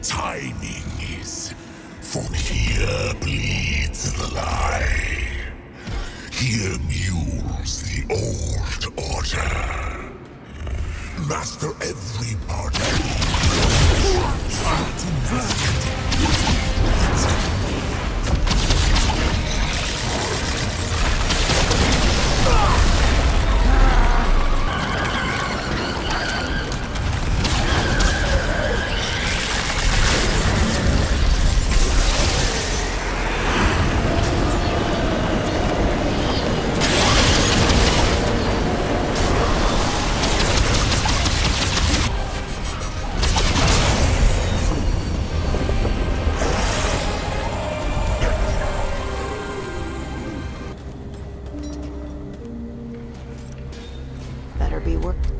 timing is. From here bleeds the lie. Here mules the old order. Master every part of you. Try to master Better be work.